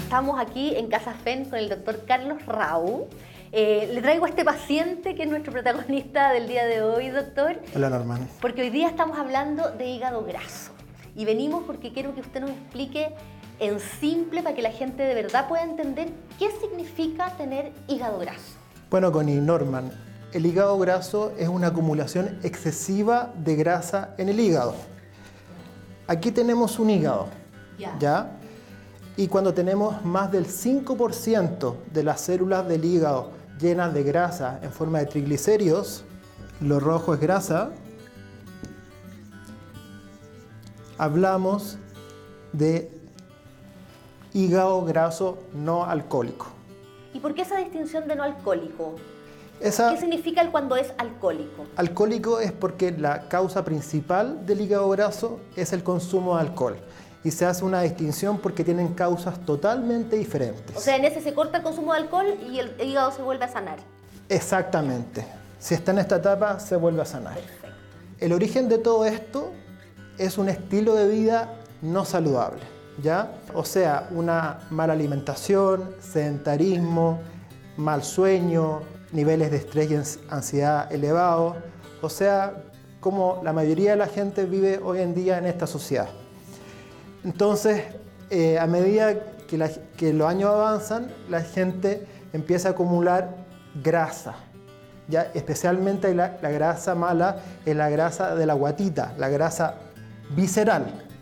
Estamos aquí en Casa FEN con el doctor Carlos Rau. Le traigo a este paciente que es nuestro protagonista del día de hoy, doctor. Hola, Norman. Porque hoy día estamos hablando de hígado graso. Y venimos porque quiero que usted nos explique en simple, para que la gente de verdad pueda entender qué significa tener hígado graso. Bueno, Connie, Norman, el hígado graso es una acumulación excesiva de grasa en el hígado. Aquí tenemos un hígado, ¿ya? Y cuando tenemos más del 5% de las células del hígado llenas de grasa en forma de triglicéridos, lo rojo es grasa, hablamos de hígado graso no alcohólico. ¿Y por qué esa distinción de no alcohólico? ¿Qué significa el cuando es alcohólico? Alcohólico es porque la causa principal del hígado graso es el consumo de alcohol. Y se hace una distinción porque tienen causas totalmente diferentes. O sea, en ese se corta el consumo de alcohol y el hígado se vuelve a sanar. Exactamente. Si está en esta etapa, se vuelve a sanar. Perfecto. El origen de todo esto es un estilo de vida no saludable, ¿ya? O sea, una mala alimentación, sedentarismo, mal sueño, niveles de estrés y ansiedad elevados. O sea, como la mayoría de la gente vive hoy en día en esta sociedad. Entonces, a medida que los años avanzan, la gente empieza a acumular grasa. ¿Ya? Especialmente la grasa mala es la grasa de la guatita, la grasa visceral.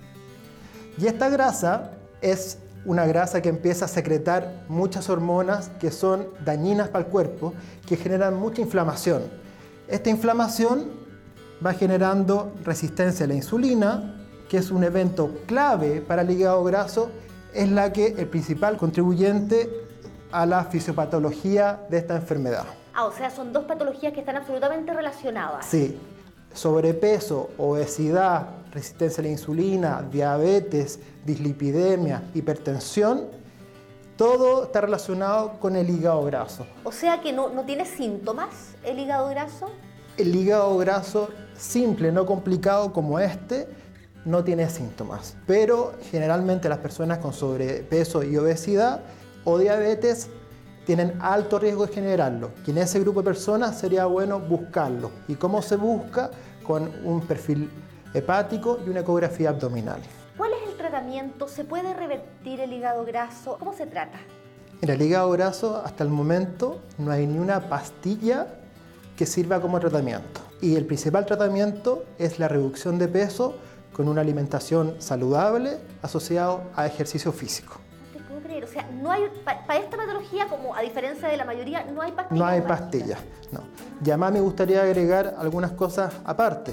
Y esta grasa es una grasa que empieza a secretar muchas hormonas que son dañinas para el cuerpo, que generan mucha inflamación. Esta inflamación va generando resistencia a la insulina, que es un evento clave para el hígado graso, es la que el principal contribuyente a la fisiopatología de esta enfermedad. O sea, son dos patologías que están absolutamente relacionadas. Sí, sobrepeso, obesidad, resistencia a la insulina, diabetes, dislipidemia, hipertensión, todo está relacionado con el hígado graso. O sea que no tiene síntomas el hígado graso. El hígado graso simple, no complicado como este, no tiene síntomas, pero generalmente las personas con sobrepeso y obesidad o diabetes tienen alto riesgo de generarlo, y en ese grupo de personas sería bueno buscarlo. ¿Y cómo se busca? Con un perfil hepático y una ecografía abdominal. ¿Cuál es el tratamiento? ¿Se puede revertir el hígado graso? ¿Cómo se trata? En el hígado graso, hasta el momento, no hay ni una pastilla que sirva como tratamiento. Y el principal tratamiento es la reducción de peso con una alimentación saludable asociado a ejercicio físico. No te puedo creer, o sea, no hay, para esta patología, como a diferencia de la mayoría, no hay pastillas. No hay pastillas, no. Y además me gustaría agregar algunas cosas aparte.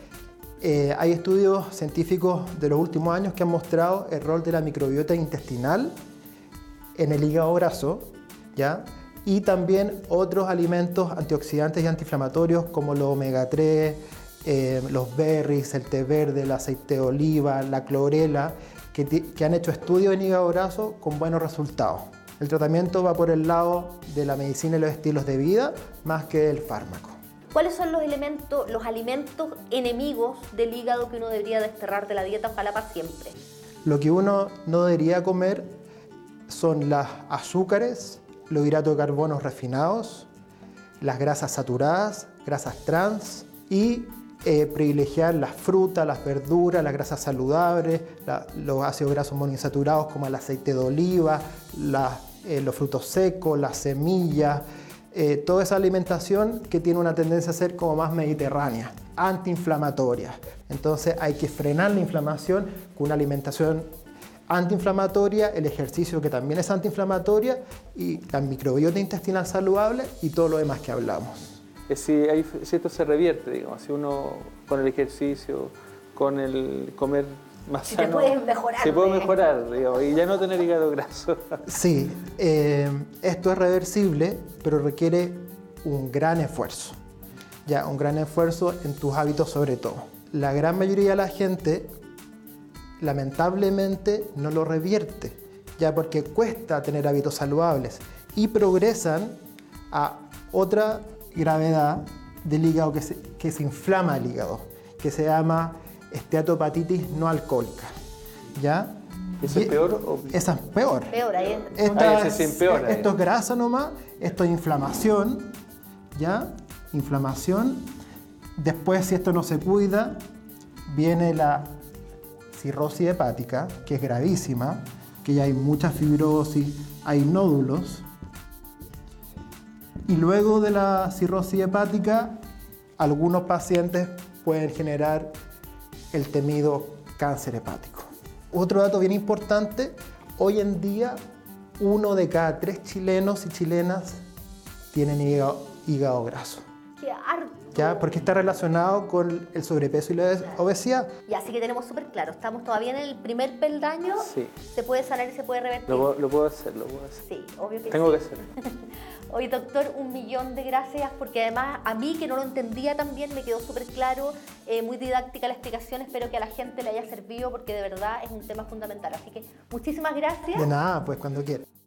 Hay estudios científicos de los últimos años que han mostrado el rol de la microbiota intestinal en el hígado graso, ¿ya? Y también otros alimentos antioxidantes y antiinflamatorios como los omega 3, los berries, el té verde, el aceite de oliva, la clorela, que han hecho estudios en hígado graso con buenos resultados. El tratamiento va por el lado de la medicina y los estilos de vida más que del fármaco. ¿Cuáles son los alimentos enemigos del hígado que uno debería desterrar de la dieta, ojalá para siempre? Lo que uno no debería comer son los azúcares, los hidratos de carbono refinados, las grasas saturadas, grasas trans y privilegiar las frutas, las verduras, las grasas saludables, los ácidos grasos monoinsaturados como el aceite de oliva, los frutos secos, las semillas, toda esa alimentación que tiene una tendencia a ser como más mediterránea, antiinflamatoria. Entonces hay que frenar la inflamación con una alimentación antiinflamatoria, el ejercicio que también es antiinflamatoria y la microbiota intestinal saludable y todo lo demás que hablamos. Si esto se revierte, digamos, si uno con el ejercicio, con el comer más sano, se puede mejorar. Se puede mejorar, digamos, y ya no tener hígado graso. Sí, esto es reversible, pero requiere un gran esfuerzo. Ya, un gran esfuerzo en tus hábitos sobre todo. La gran mayoría de la gente, lamentablemente, no lo revierte, ya porque cuesta tener hábitos saludables y progresan a otra gravedad del hígado que se inflama el hígado, que se llama esteatopatitis no alcohólica, ¿ya? ¿Eso es peor o...? Esa es peor. Peor, ahí es- Esta ese sí empeora, esto es grasa nomás, esto es inflamación, ¿ya? Inflamación. Después, si esto no se cuida, viene la cirrosis hepática, que es gravísima, que ya hay mucha fibrosis, hay nódulos. Y luego de la cirrosis hepática, algunos pacientes pueden generar el temido cáncer hepático. Otro dato bien importante, hoy en día 1 de cada 3 chilenos y chilenas tienen hígado graso. ¡Qué harto! ¿Ya? Porque está relacionado con el sobrepeso y la obesidad. Y así que tenemos súper claro, estamos todavía en el primer peldaño, Sí. se puede sanar y se puede revertir. Lo puedo hacer. Sí, obvio que Tengo sí. que hacerlo. Oye, doctor, 1.000.000 de gracias, porque además a mí, que no lo entendía también, me quedó súper claro, muy didáctica la explicación. Espero que a la gente le haya servido, porque de verdad es un tema fundamental. Así que muchísimas gracias. De nada, pues cuando quieras.